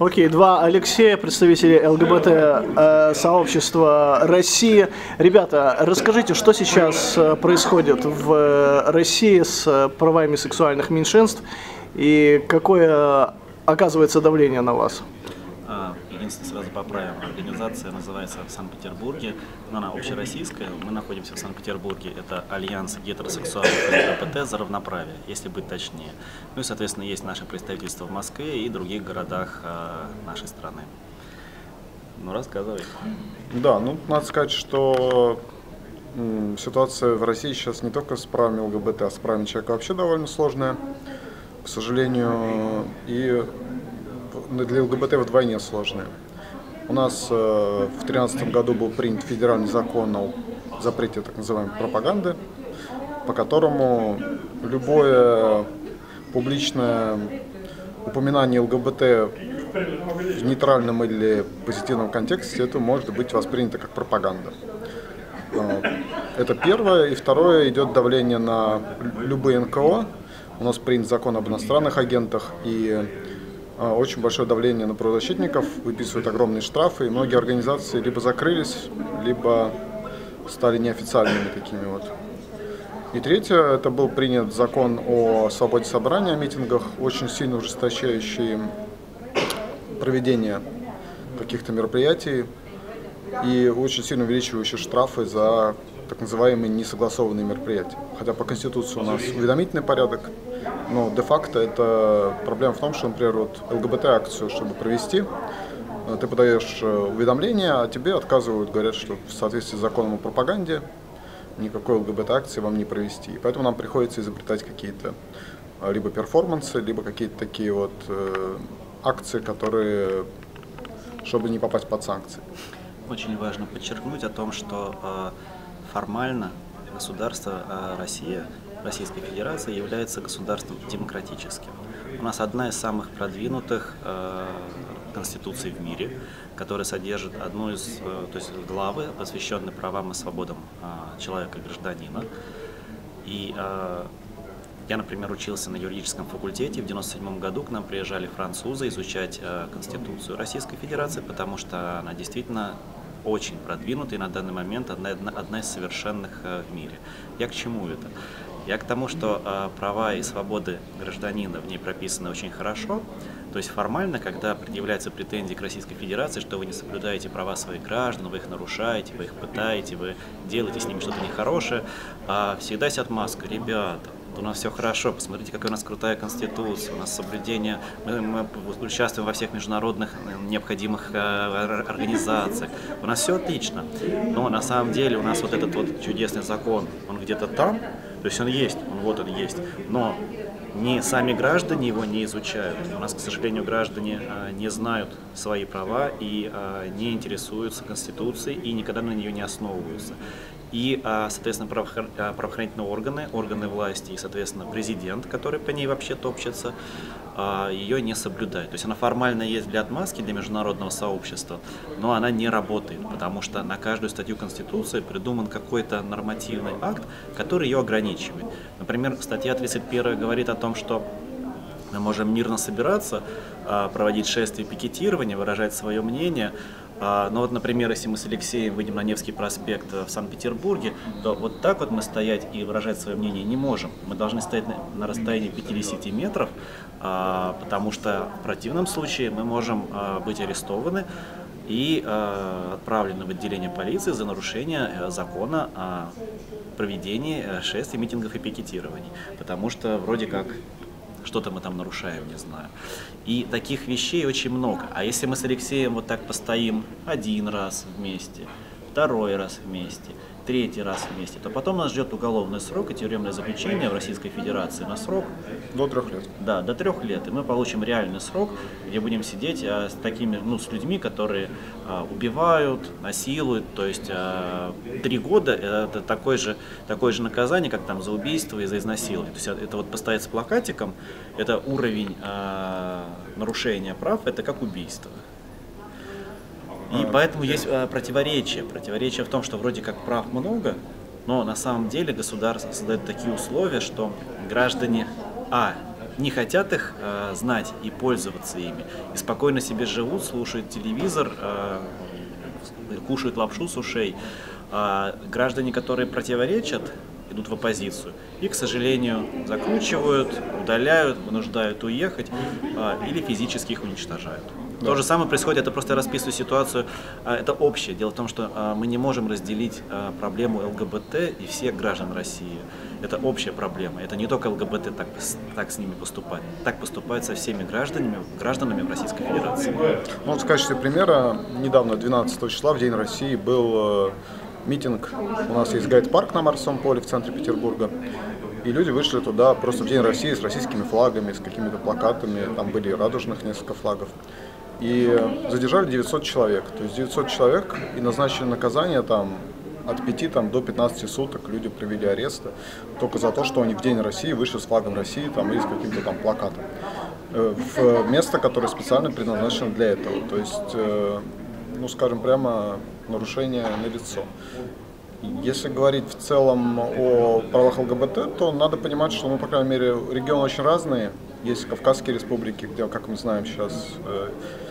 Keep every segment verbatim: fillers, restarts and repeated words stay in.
Окей, два Алексея, представители ЛГБТ-сообщества России. Ребята, расскажите, что сейчас происходит в России с правами сексуальных меньшинств и какое оказывается давление на вас? Единственное, сразу поправим, организация называется в Санкт-Петербурге, но она общероссийская, мы находимся в Санкт-Петербурге, это Альянс гетеросексуальных ЛГБТ за равноправие, если быть точнее. Ну и, соответственно, есть наше представительство в Москве и других городах э, нашей страны. Ну, рассказывай. Да, ну, надо сказать, что м, ситуация в России сейчас не только с правами ЛГБТ, а с правами человека вообще довольно сложная, к сожалению, и для ЛГБТ вдвойне сложные. У нас э, в две тысячи тринадцатом году был принят федеральный закон о запрете так называемой пропаганды, по которому любое публичное упоминание ЛГБТ в нейтральном или позитивном контексте это может быть воспринято как пропаганда. Это первое. И второе, идет давление на любые эн ка о. У нас принят закон об иностранных агентах, и очень большое давление на правозащитников, выписывают огромные штрафы, и многие организации либо закрылись, либо стали неофициальными такими вот. И третье, это был принят закон о свободе собрания, о митингах, очень сильно ужесточающий проведение каких-то мероприятий и очень сильно увеличивающий штрафы за так называемые несогласованные мероприятия. Хотя по Конституции у нас уведомительный порядок, но де-факто это проблема в том, что, например, вот ЛГБТ-акцию, чтобы провести, ты подаешь уведомление, а тебе отказывают, говорят, что в соответствии с законом о пропаганде никакой ЛГБТ-акции вам не провести. И поэтому нам приходится изобретать какие-то либо перформансы, либо какие-то такие вот э, акции, которые, чтобы не попасть под санкции. Очень важно подчеркнуть о том, что э, формально государство э, Россия, Российская Федерация является государством демократическим. У нас одна из самых продвинутых э, конституций в мире, которая содержит одну из, э, то есть главы, посвященные правам и свободам э, человека и гражданина. И э, я, например, учился на юридическом факультете. В девяносто седьмом году к нам приезжали французы изучать э, Конституцию Российской Федерации, потому что она действительно очень продвинутая и на данный момент одна, одна из совершенных э, в мире. Я к чему это? Я к тому, что э, права и свободы гражданина в ней прописаны очень хорошо. То есть формально, когда предъявляются претензии к Российской Федерации, что вы не соблюдаете права своих граждан, вы их нарушаете, вы их пытаете, вы делаете с ними что-то нехорошее, э, всегда сидят маска. Ребята, у нас все хорошо, посмотрите, какая у нас крутая конституция, у нас соблюдение, мы, мы участвуем во всех международных необходимых э, организациях, у нас все отлично, но на самом деле у нас вот этот вот чудесный закон, он где-то там, то есть он есть, он вот он есть, но не сами граждане его не изучают. У нас, к сожалению, граждане э, не знают свои права и э, не интересуются Конституцией и никогда на нее не основываются. И, соответственно, правоохранительные органы, органы власти и, соответственно, президент, который по ней вообще топчется, ее не соблюдает. То есть она формально есть для отмазки, для международного сообщества, но она не работает, потому что на каждую статью Конституции придуман какой-то нормативный акт, который ее ограничивает. Например, статья тридцать первая говорит о том, что мы можем мирно собираться, проводить шествия, пикетирование, выражать свое мнение. Но вот, например, если мы с Алексеем выйдем на Невский проспект в Санкт-Петербурге, то вот так вот мы стоять и выражать свое мнение не можем. Мы должны стоять на, на расстоянии пятидесяти метров, потому что в противном случае мы можем быть арестованы и отправлены в отделение полиции за нарушение закона о проведении шествий, митингов и пикетирований. Потому что вроде как что-то мы там нарушаем, не знаю. И таких вещей очень много. А если мы с Алексеем вот так постоим один раз вместе, второй раз вместе, третий раз вместе, то потом нас ждет уголовный срок и тюремное заключение в Российской Федерации на срок до трех лет. Да, до трех лет. И мы получим реальный срок, где будем сидеть а, с такими, ну, с людьми, которые а, убивают, насилуют. То есть а, три года это такое же, такое же наказание, как там за убийство и за изнасилование. То есть это вот поставить с плакатиком, это уровень а, нарушения прав, это как убийство. И поэтому есть а, противоречие. Противоречие в том, что вроде как прав много, но на самом деле государство создает такие условия, что граждане, а, не хотят их э, знать и пользоваться ими. И спокойно себе живут, слушают телевизор, э, кушают лапшу с ушей. А граждане, которые противоречат, идут в оппозицию, и, к сожалению, закручивают, удаляют, вынуждают уехать а, или физически их уничтожают. Да. То же самое происходит, это просто я расписываю ситуацию, а, это общее. Дело в том, что а, мы не можем разделить а, проблему ЛГБТ и всех граждан России. Это общая проблема. Это не только ЛГБТ так, так с ними поступает. Так поступает со всеми гражданами, гражданами в Российской Федерации. Ну, вот в качестве примера, недавно, двенадцатого числа, в День России, был митинг. У нас есть гайд-парк на Марсовом поле в центре Петербурга. И люди вышли туда просто в День России с российскими флагами, с какими-то плакатами. Там были радужных несколько флагов. И задержали девятьсот человек. То есть девятьсот человек, и назначили наказание там от пяти там, до пятнадцати суток. Люди провели аресты только за то, что они в День России вышли с флагом России там, и с каким-то там плакатом. В место, которое специально предназначено для этого. То есть, ну скажем прямо, нарушение налицо. Если говорить в целом о правах ЛГБТ, то надо понимать, что, ну, по крайней мере, регионы очень разные. Есть Кавказские республики, где, как мы знаем, сейчас э,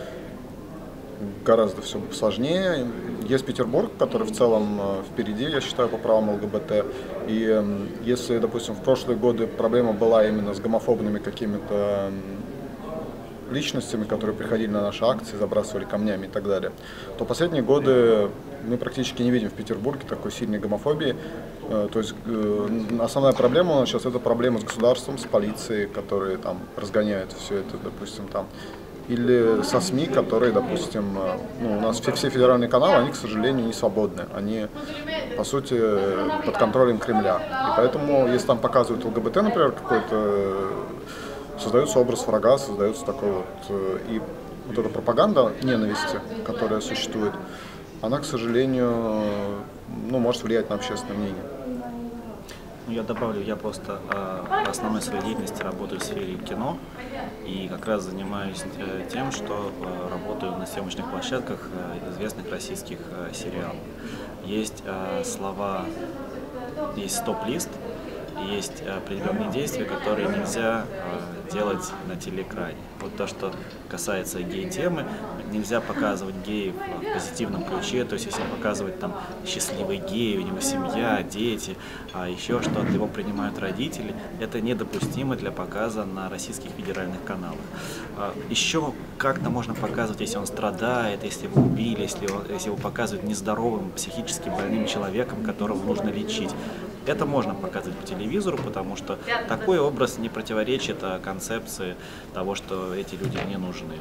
гораздо все сложнее. Есть Петербург, который в целом э, впереди, я считаю, по правам ЛГБТ. И э, если, допустим, в прошлые годы проблема была именно с гомофобными какими-то э, личностями, которые приходили на наши акции, забрасывали камнями и так далее, то последние годы мы практически не видим в Петербурге такой сильной гомофобии. То есть основная проблема у нас сейчас — это проблема с государством, с полицией, которые там разгоняют все это, допустим, там, или со СМИ, которые, допустим, ну, у нас все, все федеральные каналы, они, к сожалению, не свободны, они, по сути, под контролем Кремля. И поэтому, если там показывают ЛГБТ, например, какой-то, создается образ врага, создается такой вот, и вот эта пропаганда ненависти, которая существует, она, к сожалению, ну, может влиять на общественное мнение. Ну, я добавлю, я просто э, основной своей деятельности работаю в сфере кино и как раз занимаюсь э, тем, что э, работаю на съемочных площадках э, известных российских э, сериалов. Есть э, слова, есть стоп-лист, есть определенные действия, которые нельзя э, делать на телеэкране. Вот то, что касается гей-темы, нельзя показывать геев в позитивном ключе, то есть если показывать там счастливый гей, у него семья, дети, а еще что-то, его принимают родители, это недопустимо для показа на российских федеральных каналах. А еще как-то можно показывать, если он страдает, если его убили, если его, если его показывают нездоровым, психически больным человеком, которого нужно лечить. Это можно показывать по телевизору, потому что такой образ не противоречит концепции того, что эти люди не нужны.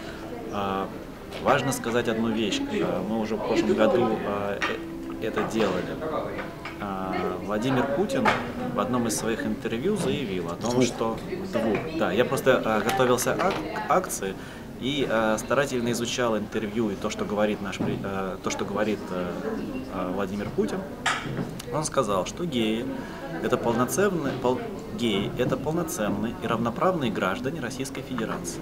Важно сказать одну вещь. Мы уже в прошлом году это делали. Владимир Путин в одном из своих интервью заявил о том, что двух. Да, я просто готовился к акции и э, старательно изучал интервью и то, что говорит наш, э, то, что говорит э, Владимир Путин. Он сказал, что геи это полноценные, пол, геи это полноценные и равноправные граждане Российской Федерации.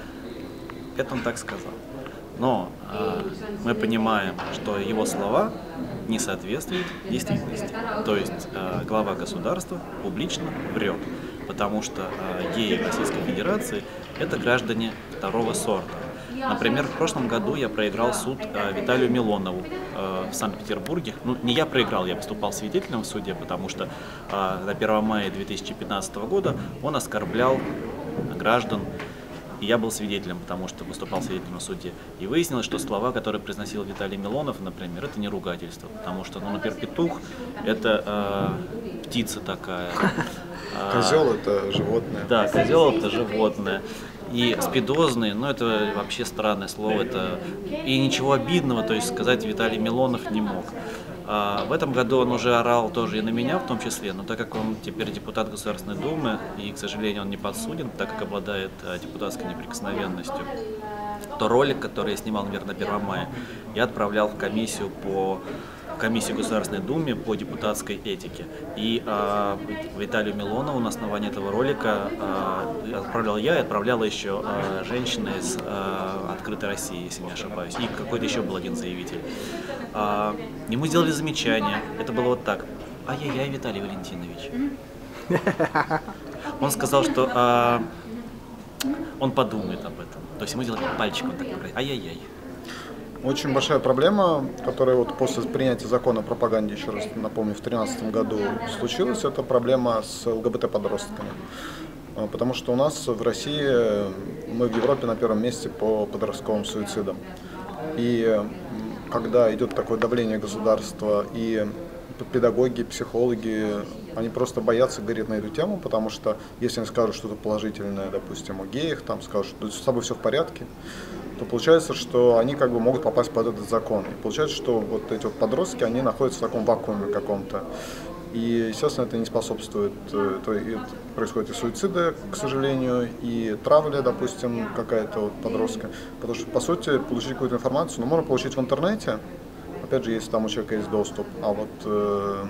Это он так сказал. Но э, мы понимаем, что его слова не соответствуют действительности. То есть э, глава государства публично врет, потому что э, геи Российской Федерации это граждане второго сорта. Например, в прошлом году я проиграл суд э, Виталию Милонову э, в Санкт-Петербурге. Ну, не я проиграл, я выступал свидетелем в суде, потому что э, на первое мая две тысячи пятнадцатого года он оскорблял граждан. И я был свидетелем, потому что выступал свидетелем в суде. И выяснилось, что слова, которые произносил Виталий Милонов, например, это не ругательство. Потому что, ну, например, петух – это э, птица такая. Козел – это животное. Да, козел – это животное. И спидозный, ну, это вообще странное слово. Это... И ничего обидного, то есть сказать Виталий Милонов не мог. А в этом году он уже орал тоже и на меня в том числе, но так как он теперь депутат Государственной Думы, и, к сожалению, он не подсуден, так как обладает депутатской неприкосновенностью, то ролик, который я снимал, наверное, на первое мая, я отправлял в комиссию по комиссию Государственной Думы по депутатской этике. И э, Виталию Милонову на основании этого ролика э, отправлял я, и отправляла еще э, женщина из э, «Открытой России», если не ошибаюсь, и какой-то еще был один заявитель. Э, ему сделали замечание, это было вот так: «Ай-яй-яй, Виталий Валентинович». Он сказал, что а, он подумает об этом. То есть ему делали пальчиком такой, ай-яй-яй. Очень большая проблема, которая вот после принятия закона о пропаганде, еще раз напомню, в две тысячи тринадцатом году случилась, это проблема с ЛГБТ-подростками. Потому что у нас в России, мы в Европе на первом месте по подростковым суицидам. И когда идет такое давление государства, и педагоги, психологи, они просто боятся говорить на эту тему, потому что если они скажут что-то положительное, допустим, о геях, там скажут, что с тобой все в порядке, то получается, что они как бы могут попасть под этот закон. И получается, что вот эти вот подростки, они находятся в таком вакууме каком-то. И, естественно, это не способствует, то и происходят и суициды, к сожалению, и травля, допустим, какая-то вот подростка. Потому что, по сути, получить какую-то информацию, ну, можно получить в интернете, опять же, если там у человека есть доступ. А вот э,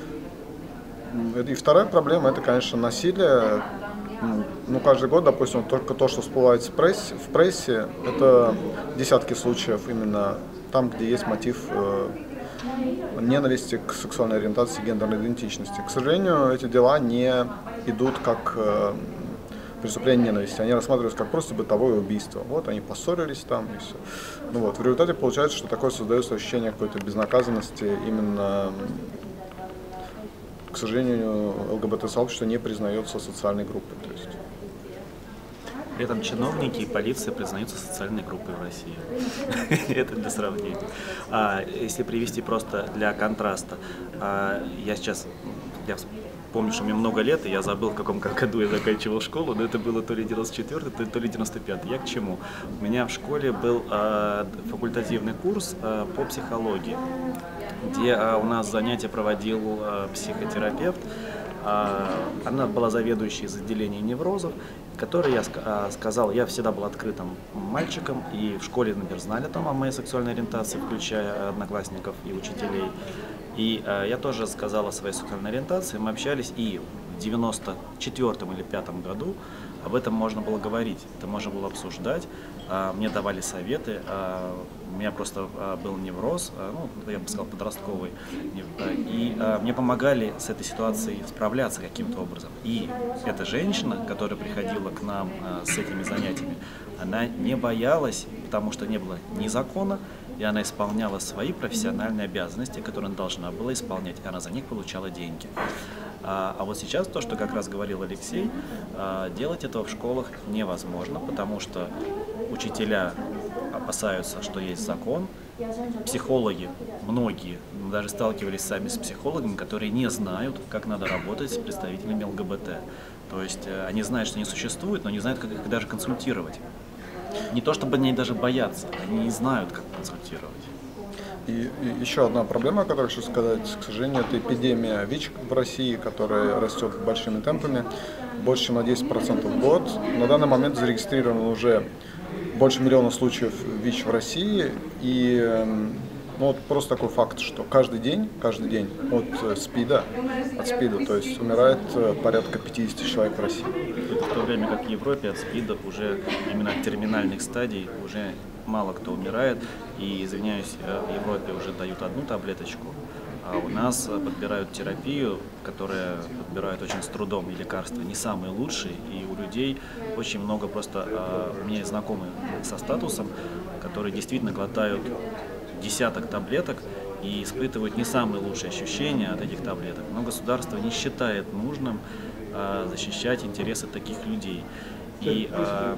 и вторая проблема, это, конечно, насилие. Ну, каждый год, допустим, только то, что всплывает в прессе, в прессе, это десятки случаев именно там, где есть мотив э, ненависти к сексуальной ориентации, гендерной идентичности. К сожалению, эти дела не идут как э, преступление ненависти, они рассматриваются как просто бытовое убийство. Вот, они поссорились там и все. Ну, вот, в результате получается, что такое создается ощущение какой-то безнаказанности именно. К сожалению, ЛГБТ-сообщество не признается социальной группой. То есть. При этом чиновники и полиция признаются социальной группой в России. Это для сравнения. А, если привести просто для контраста, а, я сейчас я помню, что мне много лет, и я забыл, в каком году я заканчивал школу, но это было то ли девяносто четвёртый, то, то ли девяносто пятый. Я к чему? У меня в школе был а, факультативный курс а, по психологии, где а, у нас занятия проводил а, психотерапевт. А, она была заведующей из отделения неврозов, которой я а, сказал, я всегда был открытым мальчиком, и в школе, например, знали там о моей сексуальной ориентации, включая одноклассников и учителей. И а, я тоже сказал о своей сексуальной ориентации, мы общались, и в девяносто четвёртом или пятом году об этом можно было говорить, это можно было обсуждать, а, мне давали советы, а, у меня просто а, был невроз, а, ну, я бы сказал, подростковый, и а, мне помогали с этой ситуацией справляться каким-то образом. И эта женщина, которая приходила к нам а, с этими занятиями, она не боялась, потому что не было ни закона, и она исполняла свои профессиональные обязанности, которые она должна была исполнять, и она за них получала деньги. А, а вот сейчас то, что как раз говорил Алексей, а, делать этого в школах невозможно, потому что учителя опасаются, что есть закон, психологи, многие даже сталкивались сами с психологами, которые не знают, как надо работать с представителями ЛГБТ. То есть они знают, что они существуют, но не знают, как их даже консультировать. Не то чтобы они даже боятся, они не знают, как консультировать. И, и еще одна проблема, которую хочу сказать, к сожалению, это эпидемия ВИЧ в России, которая растет большими темпами, больше чем на десять процентов в год. На данный момент зарегистрировано уже больше миллиона случаев ВИЧ в России, и ну, вот просто такой факт, что каждый день, каждый день от СПИДа, от СПИДа, то есть умирает порядка пятьдесят человек в России. В то время как в Европе от СПИДа уже именно от терминальных стадий уже мало кто умирает, и, извиняюсь, в Европе уже дают одну таблеточку, а у нас подбирают терапию, которая подбирают очень с трудом, и лекарства не самые лучшие, и у людей очень много просто, у меня есть знакомые со статусом, которые действительно глотают десяток таблеток и испытывают не самые лучшие ощущения от этих таблеток, но государство не считает нужным защищать интересы таких людей. И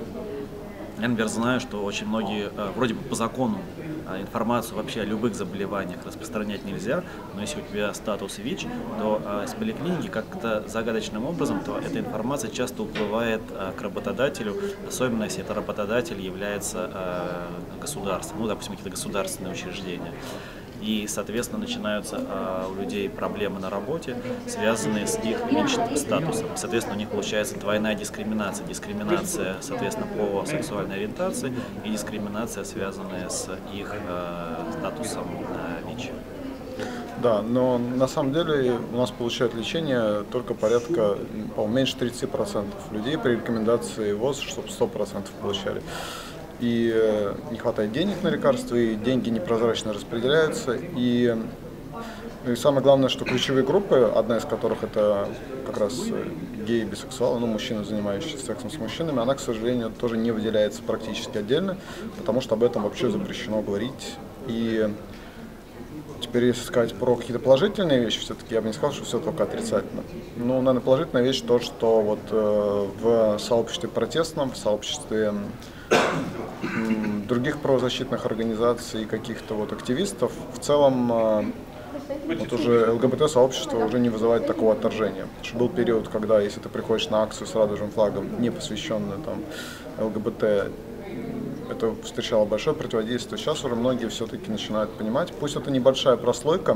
я, например, знаю, что очень многие, вроде бы по закону, информацию вообще о любых заболеваниях распространять нельзя, но если у тебя статус ВИЧ, то из поликлиники как-то загадочным образом, то эта информация часто уплывает к работодателю, особенно если это работодатель является государством, ну, допустим, какие-то государственные учреждения. И, соответственно, начинаются а, у людей проблемы на работе, связанные с их ВИЧ-статусом. Соответственно, у них получается двойная дискриминация. Дискриминация, соответственно, по сексуальной ориентации и дискриминация, связанная с их а, статусом а, ВИЧ. Да, но на самом деле у нас получают лечение только порядка, по-моему, меньше тридцати процентов людей при рекомендации ВОЗ, чтобы сто процентов получали. И не хватает денег на лекарства, и деньги непрозрачно распределяются, и И самое главное, что ключевые группы, одна из которых это как раз геи, бисексуалы, ну, мужчины, занимающиеся сексом с мужчинами, она, к сожалению, тоже не выделяется практически отдельно, потому что об этом вообще запрещено говорить. И теперь, если сказать про какие-то положительные вещи, все-таки я бы не сказал, что все только отрицательно. Ну, наверное, положительная вещь то, что вот э, в сообществе протестном, в сообществе э, других правозащитных организаций, каких-то вот активистов, в целом э, вот уже ЛГБТ-сообщество уже не вызывает такого отторжения. Потому что был период, когда если ты приходишь на акцию с радужным флагом, не посвященную там ЛГБТ, это встречало большое противодействие. Сейчас уже многие все-таки начинают понимать, пусть это небольшая прослойка,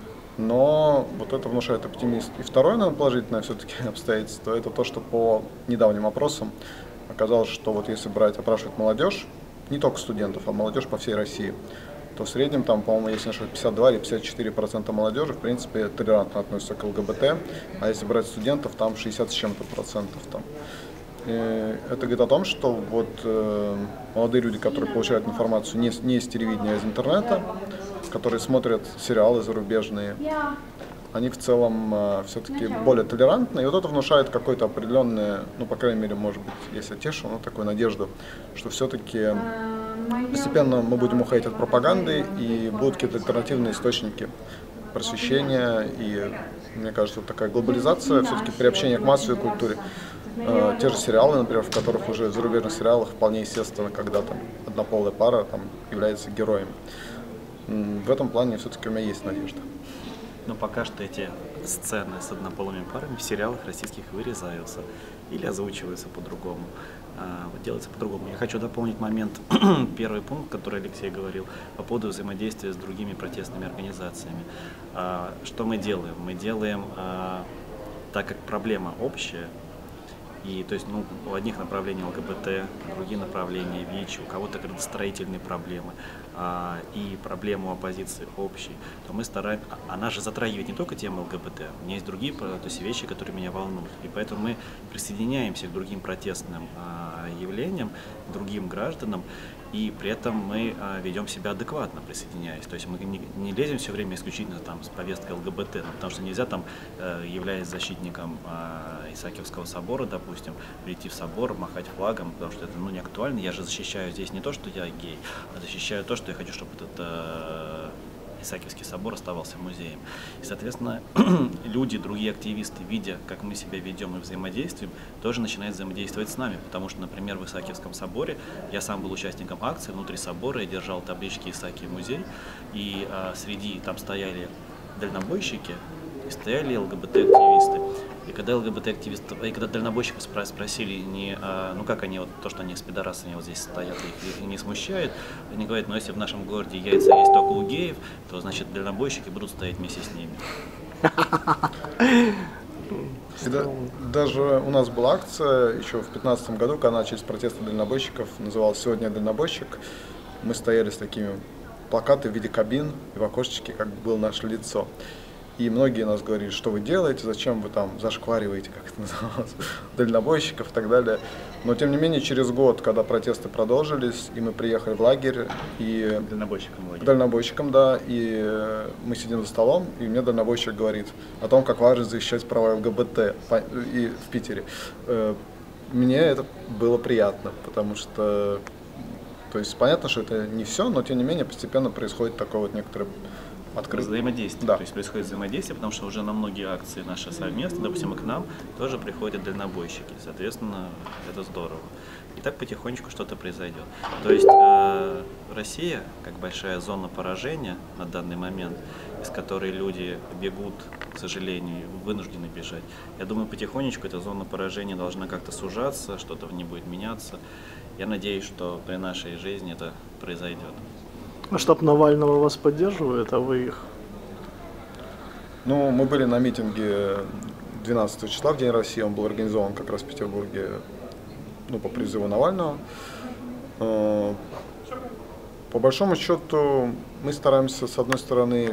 но вот это внушает оптимизм. И второе, наверное, положительное все-таки обстоятельство, это то, что по недавним опросам оказалось, что вот если брать, опрашивать молодежь, не только студентов, а молодежь по всей России, то в среднем там, по-моему, если не ошибаюсь, пятьдесят два или пятьдесят четыре процента молодежи, в принципе, толерантно относятся к ЛГБТ, а если брать студентов, там шестьдесят с чем-то процентов там. Это говорит о том, что вот э, молодые люди, которые получают информацию не, не из телевидения, а из интернета, которые смотрят сериалы зарубежные, они в целом э, все-таки более толерантны. И вот это внушает какое-то определенное, ну, по крайней мере, может быть, если тешу, ну, такую надежду, что все-таки постепенно мы будем уходить от пропаганды и будут какие-то альтернативные источники просвещения. И мне кажется, вот такая глобализация, все-таки приобщение к массовой культуре. Те же сериалы, например, в которых уже в зарубежных сериалах вполне естественно, когда там однополая пара там является героем. В этом плане все-таки у меня есть надежда. Но пока что эти сцены с однополыми парами в сериалах российских вырезаются или озвучиваются по-другому. Вот делается по-другому. Я хочу дополнить момент, первый пункт, который Алексей говорил, по поводу взаимодействия с другими протестными организациями. Что мы делаем? Мы делаем, так как проблема общая, и то есть, ну, у одних направлений ЛГБТ, другие направления ВИЧ, у кого-то градостроительные проблемы а, и проблема у оппозиции общей, то мы стараемся, она же затрагивает не только тему ЛГБТ, у меня есть другие то есть, вещи, которые меня волнуют, и поэтому мы присоединяемся к другим протестным а, явлениям, другим гражданам, и при этом мы а, ведем себя адекватно, присоединяясь. То есть мы не, не лезем все время исключительно там, с повесткой ЛГБТ, ну, потому что нельзя, там, э, являясь защитником э, Исаакиевского собора, допустим, прийти в собор, махать флагом, потому что это ну, не актуально. Я же защищаю здесь не то, что я гей, а защищаю то, что я хочу, чтобы этот э, Исаакиевский собор оставался музеем. И, соответственно, люди, другие активисты, видя, как мы себя ведем и взаимодействуем, тоже начинают взаимодействовать с нами. Потому что, например, в Исаакиевском соборе я сам был участником акции внутри собора, я держал таблички «Исаакиев музей», и а, среди там стояли дальнобойщики и стояли ЛГБТ-активисты. И когда ЛГБТ-активисты, и когда дальнобойщиков спросили, не, а, ну как они, вот то, что они с пидорасами вот здесь стоят, их, их не смущает, они говорят, ну если в нашем городе яйца есть только у геев, то значит дальнобойщики будут стоять вместе с ними. Да, даже у нас была акция еще в две тысячи пятнадцатом году, когда начались протесты дальнобойщиков, называлась «Сегодня я дальнобойщик». Мы стояли с такими плакатами в виде кабин, и в окошечке как бы было наше лицо. И многие нас говорили, что вы делаете, зачем вы там зашквариваете, как это называлось, дальнобойщиков и так далее. Но тем не менее, через год, когда протесты продолжились, и мы приехали в лагерь, и дальнобойщикам, к дальнобойщикам, да, и мы сидим за столом, и мне дальнобойщик говорит о том, как важно защищать права ЛГБТ и в Питере. Мне это было приятно, потому что, то есть понятно, что это не все, но тем не менее постепенно происходит такое вот некоторое открытое взаимодействие. Да. То есть происходит взаимодействие, потому что уже на многие акции наши совместные, допустим, и к нам тоже приходят дальнобойщики. Соответственно, это здорово. И так потихонечку что-то произойдет. То есть э, Россия, как большая зона поражения на данный момент, из которой люди бегут, к сожалению, вынуждены бежать. Я думаю, потихонечку эта зона поражения должна как-то сужаться, что-то в ней будет меняться. Я надеюсь, что при нашей жизни это произойдет. А штаб Навального вас поддерживает, а вы их? Ну, мы были на митинге двенадцатого числа, в День России, он был организован как раз в Петербурге, ну, по призыву Навального. По большому счету, мы стараемся, с одной стороны,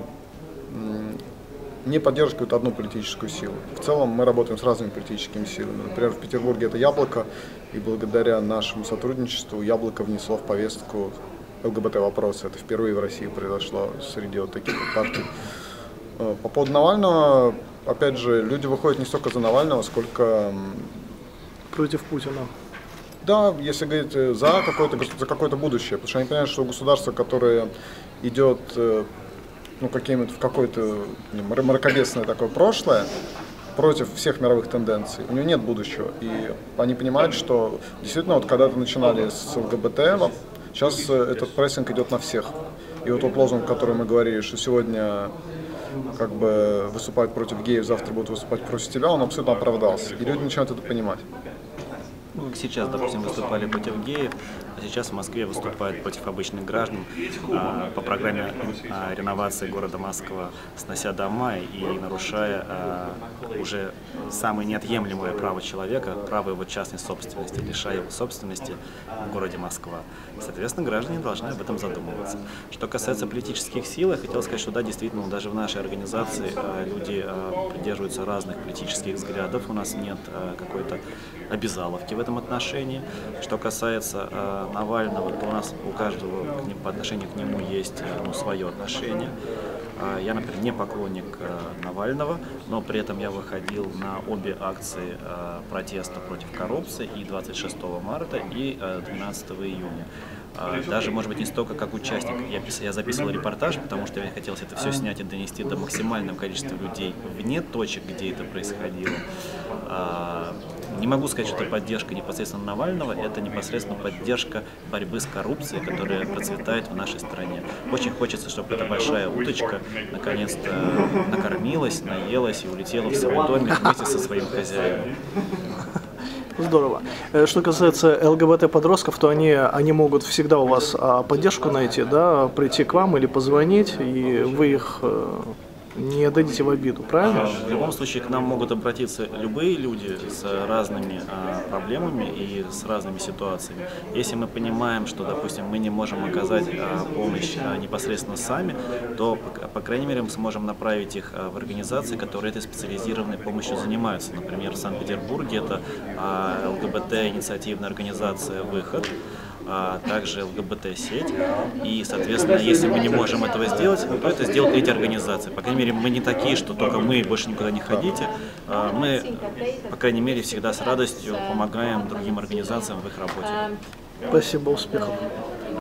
не поддерживать какую-то одну политическую силу. В целом мы работаем с разными политическими силами. Например, в Петербурге это «Яблоко», и благодаря нашему сотрудничеству «Яблоко» внесло в повестку ЛГБТ-вопросы. Это впервые в России произошло среди вот таких вот партий. По поводу Навального, опять же, люди выходят не столько за Навального, сколько против Путина. Да, если говорить за какое-то за какое-то будущее, потому что они понимают, что государство, которое идет ну, каким-то в какое-то мракобесное такое прошлое, против всех мировых тенденций, у него нет будущего. И они понимают, что действительно, вот когда-то начинали с ЛГБТ, сейчас этот прессинг идет на всех. И вот тот лозунг, который мы говорили, что сегодня как бы выступают против геев, завтра будут выступать против тебя, он абсолютно оправдался. И люди начинают это понимать. Ну, сейчас, допустим, выступали против геев, а сейчас в Москве выступают против обычных граждан а, по программе а, реновации города Москва, снося дома и нарушая а, уже самое неотъемлемое право человека, право его частной собственности, лишая его собственности в городе Москва. Соответственно, граждане должны об этом задумываться. Что касается политических сил, я хотел сказать, что да, действительно, даже в нашей организации а, люди а, придерживаются разных политических взглядов, у нас нет а, какой-то обязаловки в этом отношении. Что касается э, Навального, то у нас у каждого к ним, по отношению к нему есть ну, свое отношение. Э, я, например, не поклонник э, Навального, но при этом я выходил на обе акции э, протеста против коррупции и двадцать шестого марта, и э, двенадцатого июня. Даже, может быть, не столько как участник. Я, пис... я записывал репортаж, потому что мне хотелось это все снять и донести до максимального количества людей вне точек, где это происходило. Не могу сказать, что это поддержка непосредственно Навального, это непосредственно поддержка борьбы с коррупцией, которая процветает в нашей стране. Очень хочется, чтобы эта большая уточка наконец-то накормилась, наелась и улетела в свой домик вместе со своим хозяином. Здорово. Что касается ЛГБТ-подростков, то они, они могут всегда у вас поддержку найти, да, прийти к вам или позвонить, и вы их не дадите в обиду, правильно? В любом случае к нам могут обратиться любые люди с разными а, проблемами и с разными ситуациями. Если мы понимаем, что, допустим, мы не можем оказать а, помощь а, непосредственно сами, то, по, по крайней мере, мы сможем направить их а, в организации, которые этой специализированной помощью занимаются. Например, в Санкт-Петербурге это а, ЛГБТ-инициативная организация «Выход», а также ЛГБТ-сеть. И, соответственно, если мы не можем этого сделать, то это сделают эти организации. По крайней мере, мы не такие, что только мы, больше никуда не ходите. Мы, по крайней мере, всегда с радостью помогаем другим организациям в их работе. Спасибо, успехов.